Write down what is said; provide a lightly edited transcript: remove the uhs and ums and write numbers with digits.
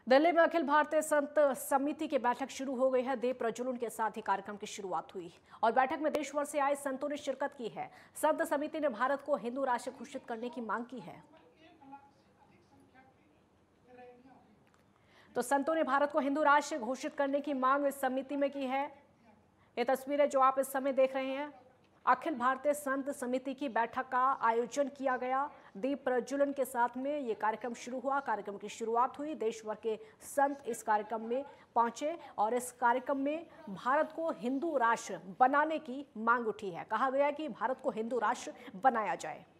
दिल्ली में अखिल भारतीय संत समिति की बैठक शुरू हो गई है। दीप प्रज्वलन के साथ ही कार्यक्रम की शुरुआत हुई और बैठक में देश भर से आए संतों ने शिरकत की है। संत समिति ने भारत को हिंदू राष्ट्र घोषित करने की मांग की है। तो संतों ने भारत को हिंदू राष्ट्र घोषित करने की मांग इस समिति में की है। ये तस्वीरें जो आप इस समय देख रहे हैं, अखिल भारतीय संत समिति की बैठक का आयोजन किया गया। दीप प्रज्वलन के साथ में ये कार्यक्रम शुरू हुआ। कार्यक्रम की शुरुआत हुई। देश भर के संत इस कार्यक्रम में पहुंचे और इस कार्यक्रम में भारत को हिंदू राष्ट्र बनाने की मांग उठी है। कहा गया कि भारत को हिंदू राष्ट्र बनाया जाए।